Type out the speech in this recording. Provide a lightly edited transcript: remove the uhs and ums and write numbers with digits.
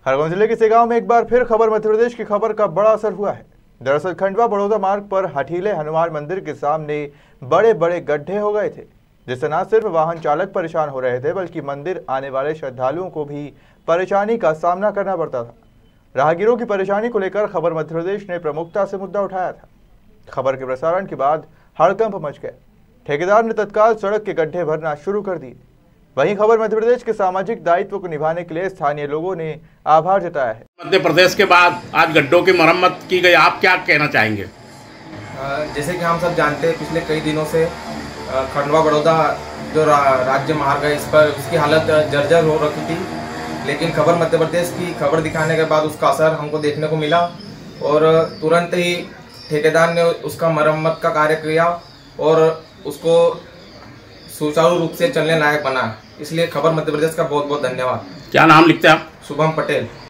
खरगोन जिले के सेगांव में एक बार फिर खबर मध्य प्रदेश की खबर का बड़ा असर हुआ है। दरअसल खंडवा बड़ौदा मार्ग पर हठीले हनुमान मंदिर के सामने बड़े बड़े गड्ढे हो गए थे, जिससे न सिर्फ वाहन चालक परेशान हो रहे थे बल्कि मंदिर आने वाले श्रद्धालुओं को भी परेशानी का सामना करना पड़ता था। राहगीरों की परेशानी को लेकर खबर मध्य प्रदेश ने प्रमुखता से मुद्दा उठाया था। खबर के प्रसारण के बाद हड़कंप मच गया। ठेकेदार ने तत्काल सड़क के गड्ढे भरना शुरू कर दिए। वहीं खबर मध्य प्रदेश के सामाजिक दायित्व को निभाने के लिए स्थानीय लोगों ने आभार जताया है। मध्य प्रदेश के बाद आज गड्ढों की मरम्मत की गई, आप क्या कहना चाहेंगे? जैसे कि हम सब जानते हैं, पिछले कई दिनों से खंडवा बड़ौदा जो राज्य मार्ग है, इस पर उसकी हालत जर्जर हो रखी थी, लेकिन खबर मध्य प्रदेश की खबर दिखाने के बाद उसका असर हमको देखने को मिला और तुरंत ही ठेकेदार ने उसका मरम्मत का कार्य किया और उसको सुचारू रूप से चलने लायक बना। इसलिए खबर मध्य प्रदेश का बहुत बहुत धन्यवाद। क्या नाम लिखते हैं आप? शुभम पटेल।